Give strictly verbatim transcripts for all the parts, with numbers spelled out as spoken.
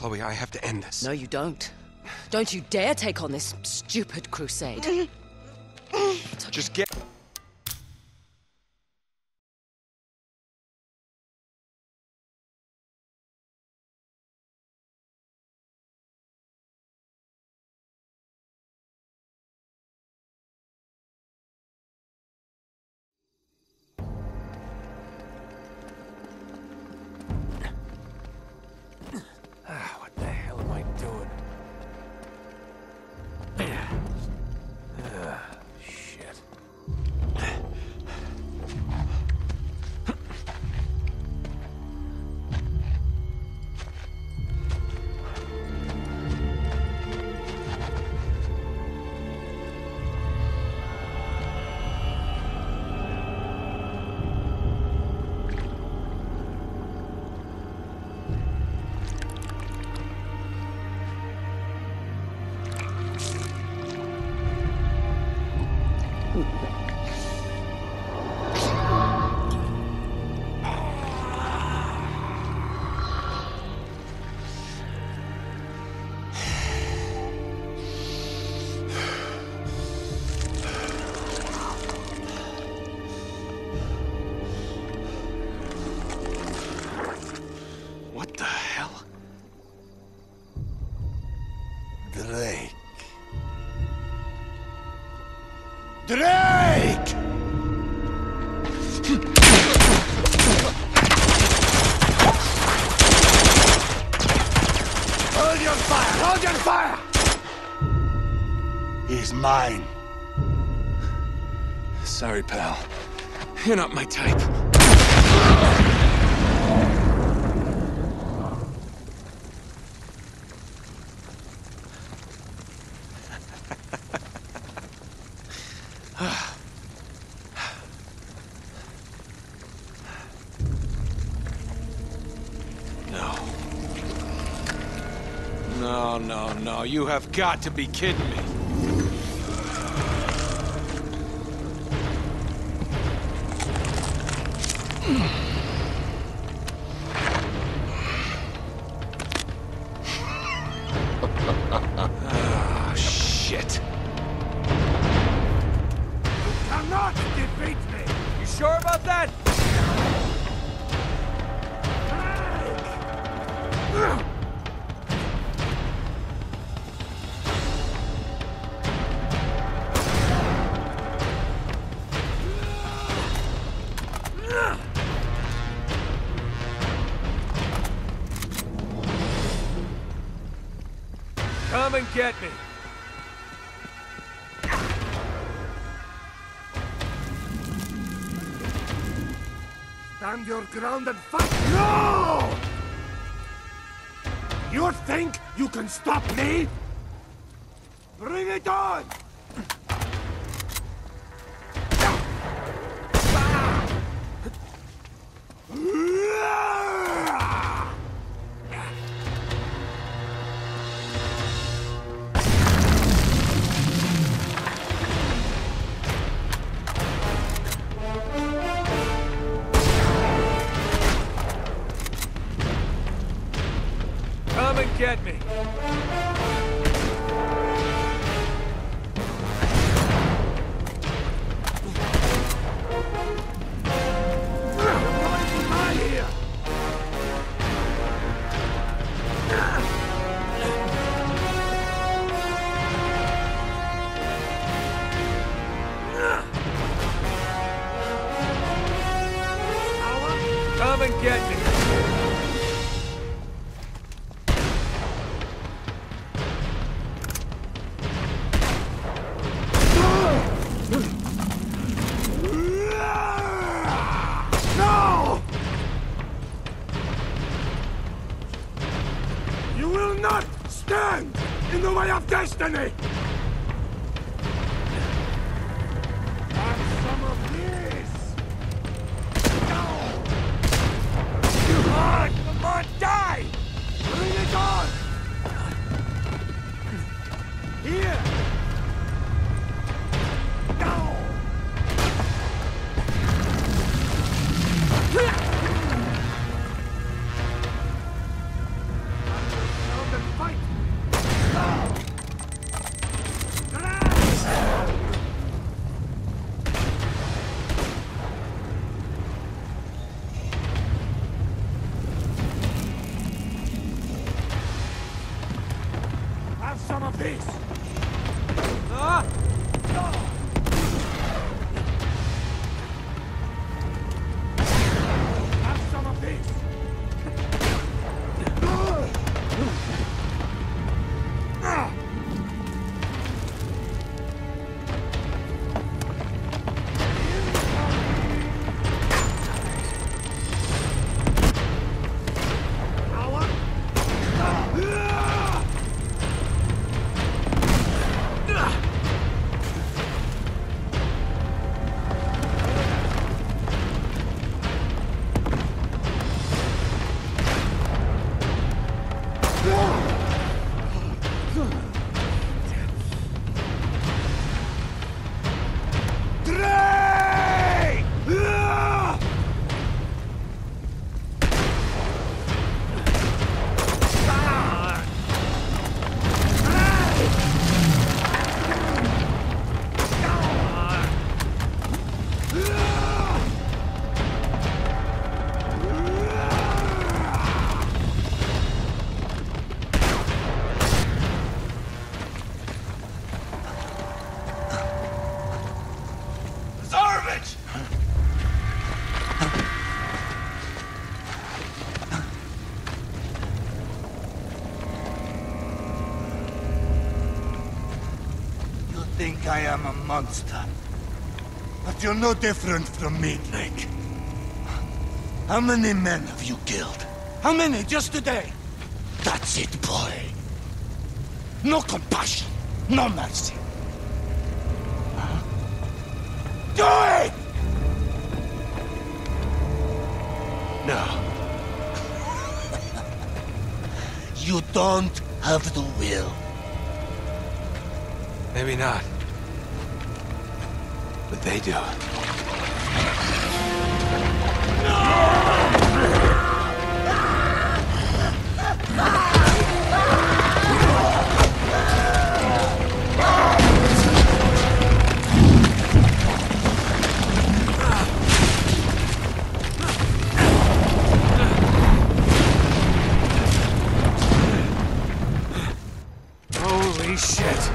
Chloe, I have to end this. No, you don't. Don't you dare take on this stupid crusade. Just get... Ah, what the hell am I doing? Ah, shit. What the hell? Drake. Drake! Hold your fire! Hold your fire! He's mine. Sorry, pal. You're not my type. No. No, no, no. You have got to be kidding me. Oh, shit. Cannot defeat me! You sure about that? Come and get me. Stand your ground and fight. No! You think you can stop me? Bring it on! Come and get me. Come and get me. No! You will not stand in the way of destiny! Have some of this! No! Come on! Come on, die! Bring it on! Here! No! some of this! Ah! Have some of this! Think I am a monster. But you're no different from me, Drake. How many men have you killed? How many just today? That's it, boy. No compassion, no mercy. Huh? Do it! No. You don't have the will. Maybe not. But they do. Holy shit!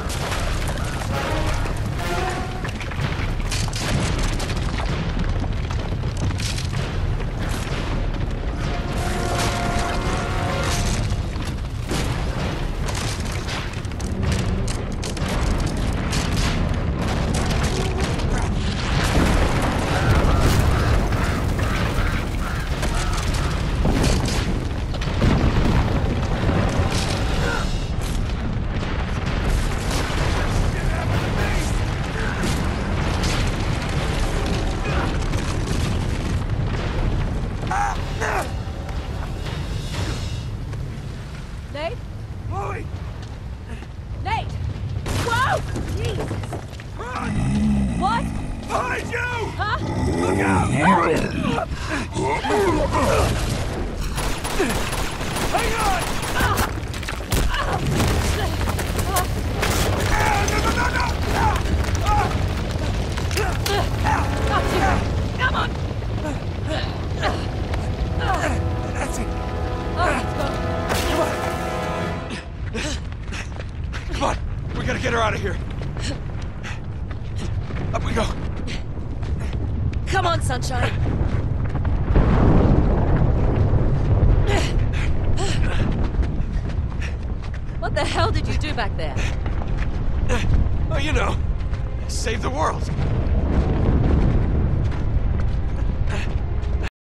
Nate? Chloe! Nate! Whoa! Jesus! Run! What? Behind you! Huh? Look out! Hang on! Come on! That's it! Oh, let's go. Come on! We gotta get her out of here! Up we go! Come on, Sunshine! What the hell did you do back there? Oh, you know, save the world.